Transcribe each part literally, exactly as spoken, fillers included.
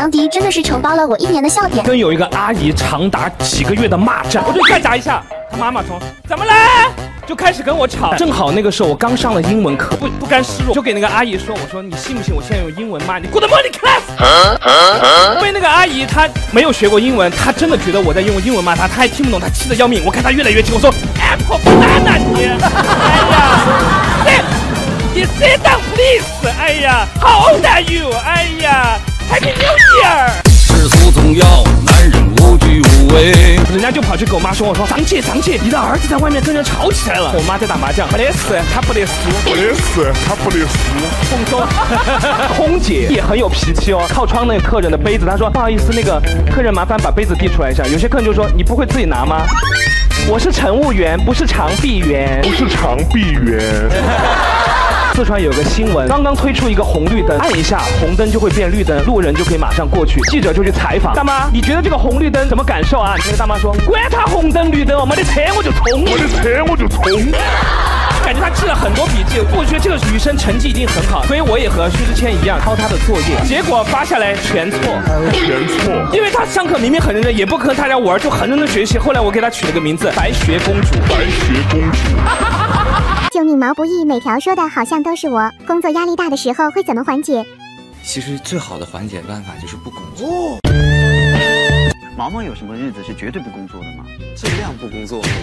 杨迪真的是承包了我一年的笑点。 跟有一个阿姨长达几个月的骂战，我就干砸一下，他妈妈从怎么了？就开始跟我吵，正好那个时候我刚上了英文课，不不甘示弱，就给那个阿姨说，我说你信不信我现在用英文骂你 ？Good morning class。因为那个阿姨她没有学过英文，她真的觉得我在用英文骂她，她还听不懂，她气得要命。我看她越来越气，我说 Apple banana 你，哎呀，你 sit down please， 哎呀 ，How old are you？ 哎呀 ，Happy New Year。 世俗总要男人无惧无畏， 人家就跑去跟我妈说，我说桑姐桑姐，你的儿子在外面跟人吵起来了。我妈在打麻将，不得死，他不得输， 不得死，他不得输。 空中，空姐也很有脾气哦，靠窗那个客人的杯子，她说不好意思，那个客人麻烦把杯子递出来一下。有些客人就说你不会自己拿吗？我是乘务员，不是长臂猿， 不是长臂猿。 四川有个新闻，刚刚推出一个红绿灯，按一下红灯就会变绿灯，路人就可以马上过去。记者就去采访大妈，你觉得这个红绿灯怎么感受啊？那个大妈说，管他红灯绿灯哦，没得车我就冲， 没得车我就冲。 感觉她记了很多笔记，我觉得这个女生成绩一定很好，所以我也和薛之谦一样抄她的作业，结果发下来全错， 全错。 因为她上课明明很认真，也不和大家玩，就很认真学习。后来我给她取了个名字，白雪公主。 白雪公主。 救命毛不易，每条说的好像都是我。工作压力大的时候会怎么缓解？ 其实最好的缓解办法就是不工作。 毛毛有什么日子是绝对不工作的吗？ 尽量不工作。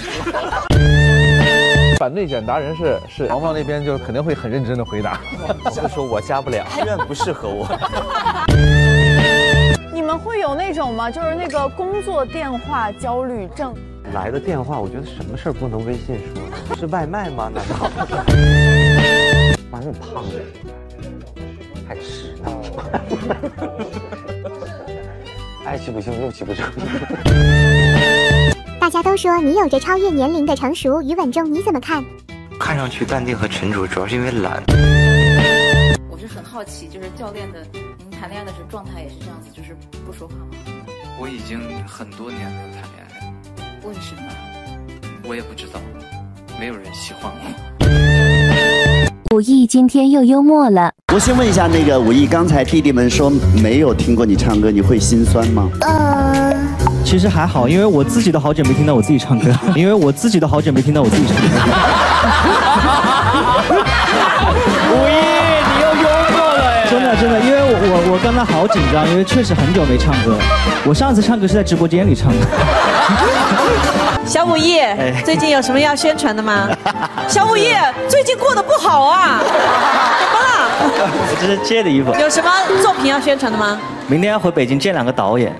反内卷达人是是毛毛那边就肯定会很认真的回答， 就说我加不了，医院不适合我。 你们会有那种吗？就是那个工作电话焦虑症。 来的电话，我觉得什么事儿不能微信说呢？是外卖吗？难道？妈，那么胖的，还吃呢？爱气不行，怒气不争。 大家都说你有着超越年龄的成熟与稳重，你怎么看？ 看上去淡定和沉着，主要是因为懒。 我是很好奇，就是教练的，您谈恋爱的时候状态也是这样子，就是不说话吗？ 我已经很多年没有谈恋爱了。 为什么？ 我也不知道，没有人喜欢我。 武艺今天又幽默了。 我先问一下，那个武艺，刚才弟弟们说没有听过你唱歌，你会心酸吗？ 呃，其实还好，因为我自己都好久没听到我自己唱歌，因为我自己都好久没听到我自己唱歌。 武艺，你又幽默了哎！ 真的真的，因为我我我刚才好紧张，因为确实很久没唱歌。我上次唱歌是在直播间里唱的。 小武艺，哎、最近有什么要宣传的吗？小武艺，最近过得不好啊，怎么了？ 我这是借的衣服。 有什么作品要宣传的吗？ 明天要回北京见两个导演。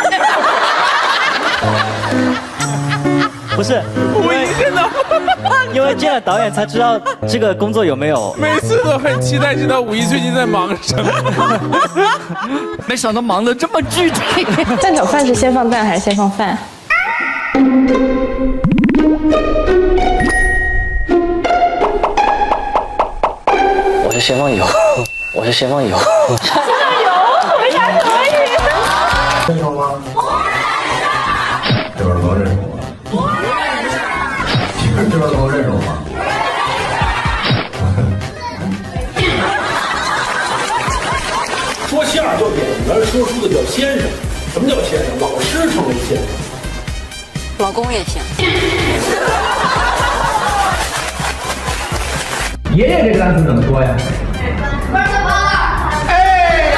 不是， 我一见到， 因为见了导演才知道这个工作有没有。 每次都很期待知道武艺最近在忙什么， 没想到忙得这么具体。 蛋炒饭是先放蛋还是先放饭？ 我是先放油，我是先放油。 先放油，为啥可以？ 认识吗？这边都认识我。你们这边都认识我吗？ 说相声叫演员，说书的叫先生。什么叫先生？老师成为先生。 老公也行。 爷爷这个单词怎么说呀？哎，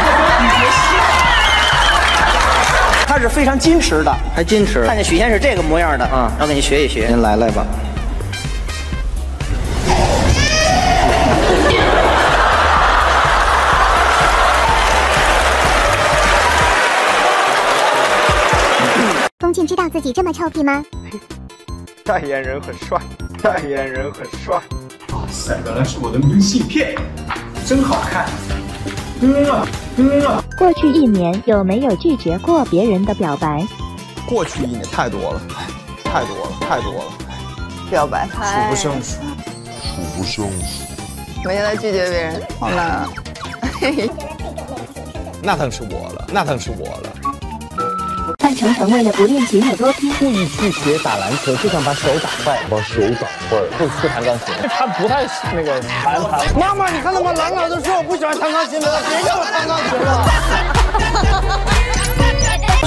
他是非常矜持的， 还矜持。 看见许仙是这个模样的啊，让给你学一学。 您来来吧。 龚俊知道自己这么臭屁吗？ 代言人很帅，代言人很帅。 哇塞，原来是我的明信片，真好看。嗯啊，嗯啊。 过去一年有没有拒绝过别人的表白？ 过去一年太多了，太多了，太多了。 表白数不胜数， 数不胜数。 我现在拒绝别人，好难啊。 那当是我了，那当是我了。 范丞丞为了不练琴有多拼， 故意去学打篮球，就想把手打坏， 把手打坏， 会会弹钢琴。他不太那个弹弹。 妈妈，你看他妈兰老师说我不喜欢弹钢琴了，别叫我弹钢琴了。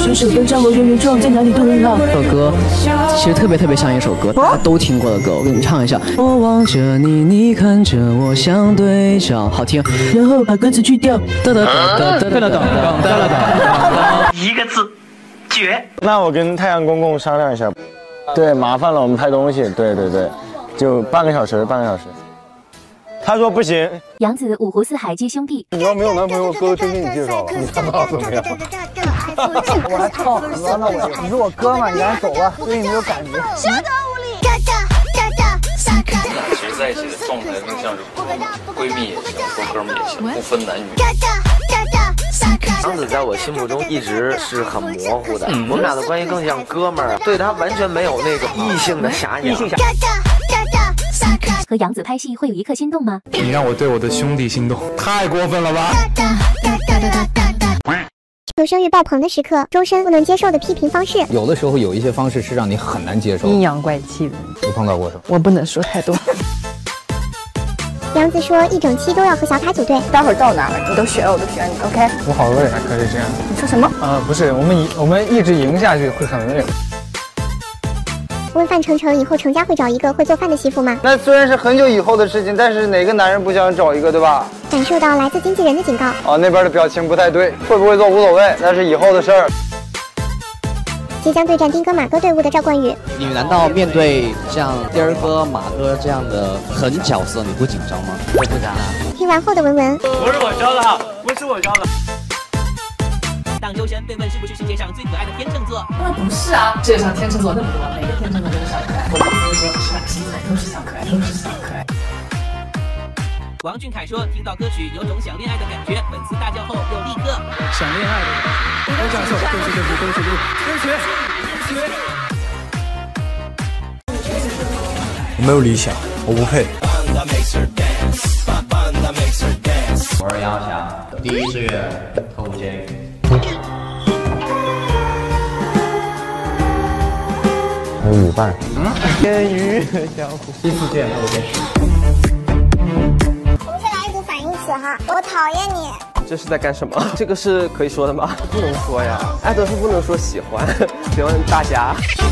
伸手登上我远远撞，在哪里都很好。 这首歌其实特别特别像一首歌，大家都听过的歌，我给你们唱一下。我望着你，你看着我，相对照，好听。 然后把歌词去掉。 哒哒哒哒哒哒哒哒哒。 一个字，绝。 那我跟太阳公公商量一下，对，麻烦了，我们拍东西，对对对，就半个小时，半个小时。他说不行。 杨紫五湖四海皆兄弟。 你要没有男朋友，哥真给你介绍，你看他怎么样？ 我还操很多呢，我你是我哥们，你赶紧走吧，对你没有感觉。 相当无力。 其实在一起的状态更像是闺蜜也行，或哥们也行，不分男女。 杨紫在我心目中一直是很模糊的，我们俩的关系更像哥们儿，对他完全没有那种异性的遐想。 和杨紫拍戏会有一刻心动吗？ 你让我对我的兄弟心动，太过分了吧！ 求生欲爆棚的时刻，周深不能接受的批评方式。 有的时候有一些方式是让你很难接受， 阴阳怪气的。 你碰到过什么？ 我不能说太多。 杨紫说一整期都要和小凯组队， 待会儿到哪儿你都选我都选你 ，OK？ 我好累，还可以这样。 你说什么？ 啊，不是，我们赢，我们一直赢下去会很累。 问范丞丞以后程家会找一个会做饭的媳妇吗？ 那虽然是很久以后的事情，但是哪个男人不想找一个，对吧？ 感受到来自经纪人的警告。 哦，那边的表情不太对，会不会做无所谓，那是以后的事儿。 即将对战丁哥马哥队伍的赵冠宇， 你难道面对像丁儿哥、马哥这样的狠角色，你不紧张吗？我不紧张啊。 听完后的文文， 不是我教的，不是我教的。 当周深被问是不是世界上最可爱的天秤座， 那不是啊，世界上天秤座那么多，每个天秤座都是小可爱。我的意思是说，是现在都是小可爱，都是小可爱。 王俊凯说，听到歌曲有种想恋爱的感觉，粉丝大叫后又立刻想恋爱的感觉。我享受，对不起对不起对不起对不起对不起。我没有理想，我不配。 我是杨翔，第一志愿特务监狱。 还有舞伴。 嗯，监狱相互。 第四件特务监狱。 我们先来一组反义词哈，我讨厌你。 这是在干什么？这个是可以说的吗？不能说呀，爱豆是不能说喜欢，喜欢大家。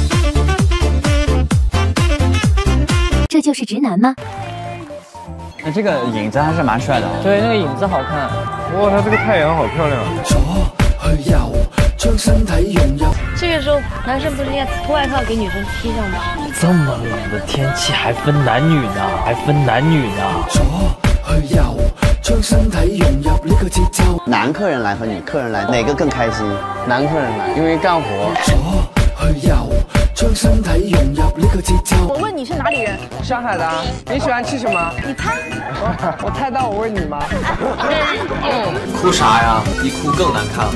这就是直男吗？ 那这个影子还是蛮帅的、哦。 对，那个影子好看。哇，他这个太阳好漂亮。 这个时候男生不是应该脱外套给女生披上吗？ 这么冷的天气还分男女呢，还分男女呢。 男客人来和女客人来，哪个更开心？ 男客人来，因为干活。 我问你是哪里人？ 上海的。你喜欢吃什么？ 你猜。 我猜到，我问你吗？ 哭啥呀？比哭更难看了。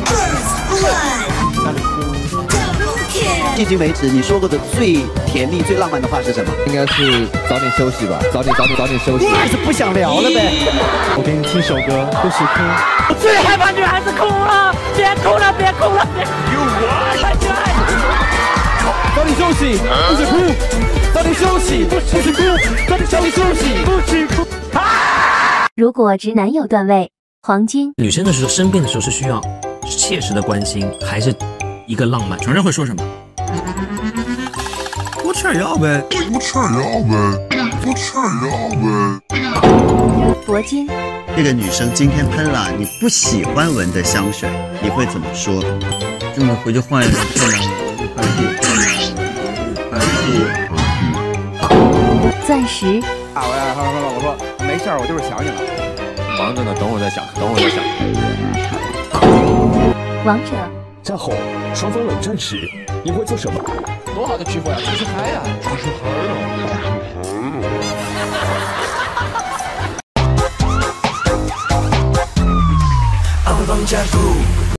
迄今为止，你说过的最甜蜜、最浪漫的话是什么？ 应该是早点休息吧，早点早点早点休息。 还是不想聊了呗。 我给你听首歌，不许哭。 我最害怕女孩子哭了，别哭了，别哭了，别。 早点休息，不许哭。早点休息，不许哭。早点休息，不许哭。 如果直男有段位，黄金。 女生的时候生病的时候是需要切实的关心，还是一个浪漫？常人会说什么？ 多吃点药呗，多吃点药呗，多吃点药呗。 铂金。 这个女生今天喷了你不喜欢闻的香水，你会怎么说？ 这么回去换一个漂亮的，换一个。钻石。 啊，我要和老婆说，没事儿，我就是想你了。 忙着呢，等会儿再想，等会儿再想。 王者。 战后，双方冷战时，你会做什么？ 多好的欺负呀！出去嗨呀！ 出去嗨呀！ 阿不放假不。